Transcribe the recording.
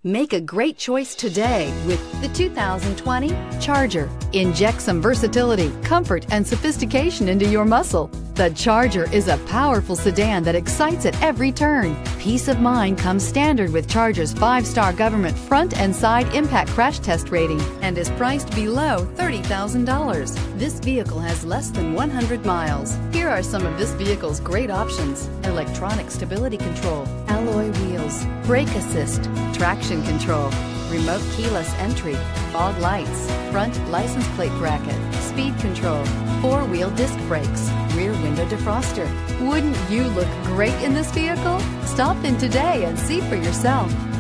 Make a great choice today with the 2020 Charger. Inject some versatility, comfort, and sophistication into your muscle. The Charger is a powerful sedan that excites at every turn. Peace of mind comes standard with Charger's 5-star government front and side impact crash test rating and is priced below $30,000. This vehicle has less than 100 miles. Here are some of this vehicle's great options: electronic stability control, alloy wheels, brake assist, traction control, remote keyless entry, fog lights, front license plate bracket, speed control, 4-wheel disc brakes, rear window defroster. Wouldn't you look great in this vehicle? Stop in today and see for yourself.